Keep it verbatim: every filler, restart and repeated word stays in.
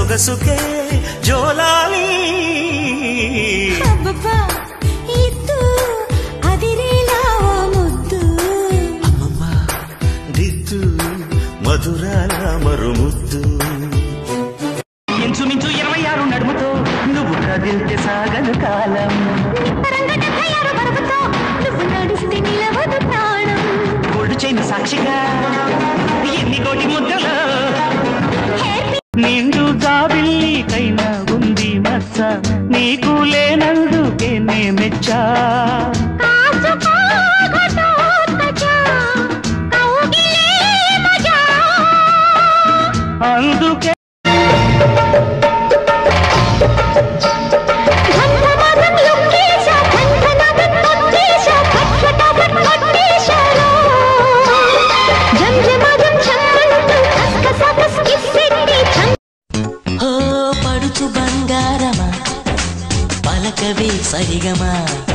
సొగసుకే జోలాలి అబ్బబ్బా ఇద్దు అదిరేలా ముద్దు అమ్మమ్మ దిద్దు మధురాల మరుముద్దు ఇంచుమించు ఇరవై ఆరు నడుముతో నువ్వు కదిలితే సాగను కాలం నువ్వు నడిస్తే నిలవదు ప్రాణం గోడు చైన సాక్షిగా ఎన్ని కోటి ముద్దలు నిండు జాబిల్లికైనా ఉంది మచ్చ నీకు లేనందుకే నే మెచ్చా అందుకే పడుచు బంగారమా పలకవే సరిగమా